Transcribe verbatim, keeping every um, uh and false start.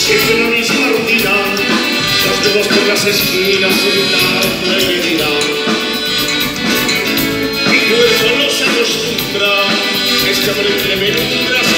Siempre la misma rutina, los dedos por las esquinas en la herida. Mi cuerpo no se acostumbra, este hambre entre penumbras